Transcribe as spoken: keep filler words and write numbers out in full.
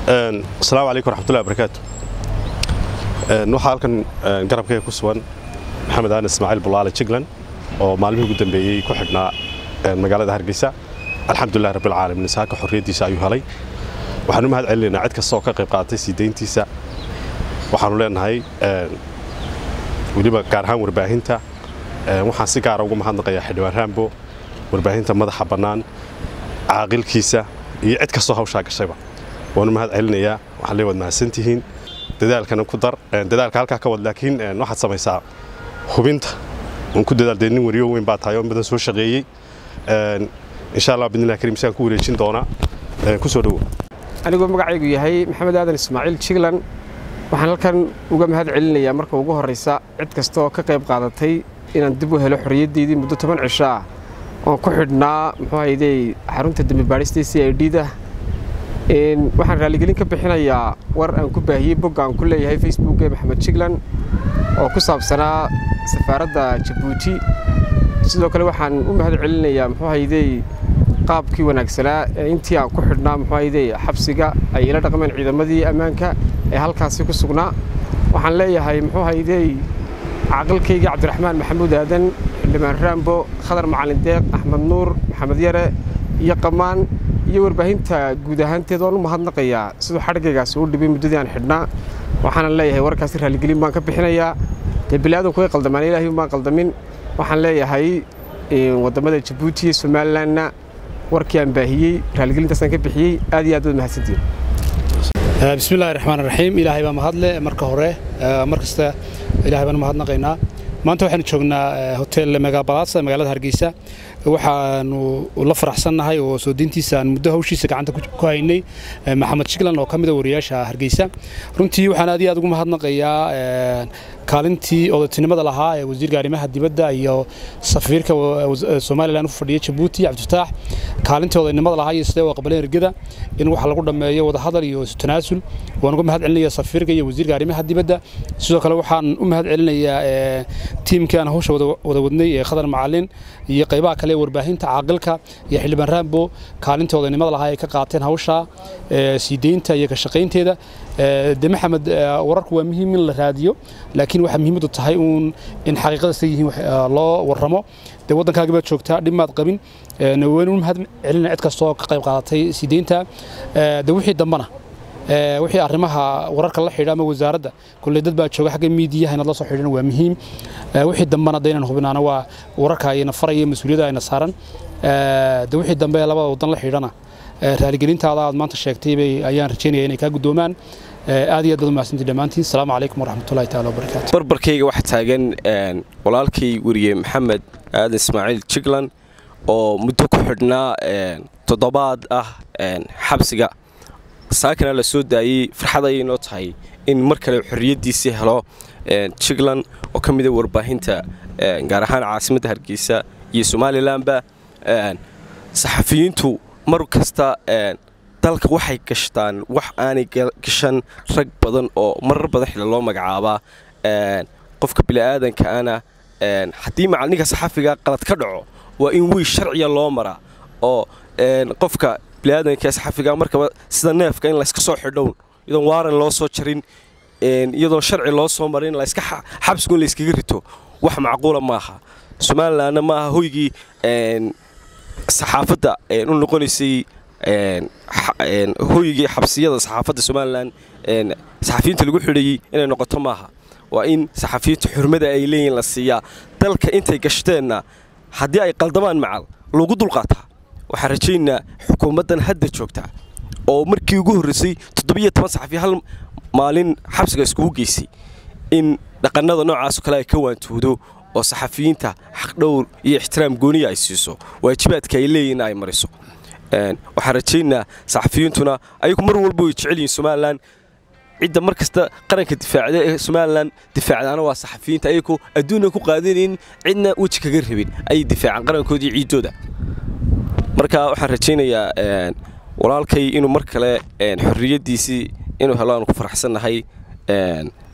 السلام عليكم ورحمة الله وبركاته. نوحا halkan garabkayga ku sugan Maxamed Aan Ismaaciil Bulaale Jiglan oo maalmihii ugu dambeeyay ku xidhnaa magaalada Hargeysa. Alxamdulillah rabbil caalamiin saaka xorriyadiisa ayuu helay. Waxaan u mahad celinaynaa cid kasta oo ka qayb qaadatay siideyntiisa. Waxaanu leenahay waliba gaar ahaan warbaahinta waxaan si gaar ah ugu mahadnaqayaa xildhibaan Raambo warbaahinta madaxa bannaan caaqilkiisa iyo cid kasta oo hawsha gashayba. وأنا مهد علنيا وحلي ود مع سنتين ددال كان كدر ددال كهالك كود لكن واحد سمي ساعة خبنت ونكون ددال ديني وريو وين بعد هايوم بدنا سوي شقيي إن شاء الله بإذن الله كريم سنكون ليشين دونا كسروا. أنا أقول مقعد هي محمد آدم إسماعيل شغلان وحنا كان وجم هذا علنيا مركب وجوه الرئيسة عد كستو كقيب قادتي إن ندبوه له حرية دي دي مدة ثمان عشاء وكحدنا محايدي حرونت الدم باريستي سي دي ده إن waxaan raali gelin ka bixinayaa war aan ku baahiyay bog aan ku leeyahay Facebook ee Maxamed Jiglan oo ku saabsanaa safaaradda Djibouti sidoo kale waxaan u mahad celinayaa muxuu hayday qaabkii wanaagsanaa ee intii aan ku xidhnaa muxuu hayday xabsiga ay ila dhaqmeen ciidamadii ammaanka ee halkaas ku sugnaa waxaan leeyahay muxuu hayday aqalkayga Cabdiraxmaan Maxamuud Aadan xildhibaan Raambo Khadar Macalin Deeq Axmed Nuur Maxamed Yare iyo qamaan iyo warbaahinta guud ahaanteed oo u mahadnaqayaa sidoo xarigaygaas uu dhibay muddadii aan xidhnaa waxaan leeyahay warkaas raali gelin baan ka bixinayaa deebilaadan ku qaldamaan ilaahay ma qaldamin waxaan leeyahay wadamada Djibouti iyo Somaliland warkii aan baahiyay raali gelintaas aan ka bixiyay aad iyo aad u mahadsantiin bismillaahir rahmaanir rahiim ilaahay baa mahadle marka hore markasta ilaahay baan mahadnaqaynaa maanta waxaan joognaa hotel Mega Palace magaalada Hargeysa waxaanu la faraxsanahay oo soo dintiisa aan muddo hawshiisa gacanta ku haynay Maxamed Jiglan oo kamid ah wariyaasha Hargeysa runtii waxaan aad iyo aad ugu mahadnaqayaa kaalintii odatinimada lahaa ee wasiirka arrimaha dibadda iyo safiirka Soomaaliland u fadhiya Djibouti Cabdifataax kaalintii odatinimada lahaa iyo sidoo qabaleen ergada in wax lagu dhameeyo wada hadal iyo tanaasul waan ugu mahad celinayaa safiirka iyo wasiirka arrimaha dibadda sidoo kale waxaan u mahad celinayaa tiimkan hawsha wada wadnay ee Khadar Macalin iyo qaybaha kale warbaahinta caaqilka iyo xildhibaan Raambo kaalintii odatinimada lahaa ay ka qaateen hawsha siideynta iyo ka shaqeynteeda de Maxamed wararku waa muhiim in la raadiyo laakiin waxa muhiim u tahay in xaqiiqada ay yihiin loo warramo de wadankaaga baad joogtaa dhimaad qabin naween u mahad celina cid kasta oo ka qayb qaadatay siideynta de wixii dambana wixii arrimaha wararka la xidhiidha ama wasaaradda kulli dad baa jooga xagga miidiyaha in la soo xidhiidhana waa muhiim wixii dambana deynaan hubinaana waa wararka ay nafaraya mas'uuliyadda ay saaran de wixii dambe labada wadan la xidhiidhana raali gelintaada aad maanta sheegtay bay ayaan rajaynayaa inay ka gudoomaan aad iyo aad u mahadsantiin dhamaantiin assalaamu calaykum waraxmatullaahi taala wabarakaatu barbarkayga waxa taagan walaalkay wariye Maxamed Aan Ismaaciil Jiglan oo muddo ku xidhnaa toddobaad ah xabsiga saakana la soo daayay farxad ay inoo tahay in mar kale xorriyadiisa helo Jiglan oo kamid ah warbaahinta gaar ahaan caasimadda Hargeysa iyo Somaliland ba saxafiyiintu mar kasta dalka waxay gashtaan wax aanay gashan rag badan oo marar badan xilal loo magacaaba qofka bilaadanka ana hadii macallinka saxafiga qalad ka dhaco waa in wii sharciya loo maraa oo qofka bilaadanka saxafiga markaba sida neefka in la iska soo xidhown iyadoo waaran loo soo jarin iyadoo sharci loo soo marin la iska xabsigu la iskaga rito wax macquul maaha Somaliland maaha hoygii saxaafadda u noqonaysay hoygii xabsiyada saxaafadda Somaliland saxafiyiinta lagu xidhayay inay noqoto maaha waa in saxafiyiinta xurmada ay leeyihiin la siiyaa dalka intay gashteen haddii ay qaldamaan macal lagu dulqaataa waxaan rajaynayaa xukuumaddan hadda joogta oo markii ugu horeysay toddoba iyo toban saxafi hal maalin xabsiga iskugu geysay in dhaqanada noocaas kale ay ka waantoodo oo saxafiyiinta xaq dhowr iyo ixtiraam gooni ay siiso waajibaadka ay leeyihiin ay mariso waxaan rajaynayaa saxafiyiintuna ayagu mar walba way jecel yihiin Somaliland cidda markasta qaranka difaacada ee Somaliland difaacadana waa saxafiyiinta ayagu adduunka ku qaadeen cidna waji kaga rabin ay difaacan qarankoodii ciidooda marka waxaan rajaynayaa walaalkay inuu mar kale xorriyadiisii inuu helaan ku faraxsanahay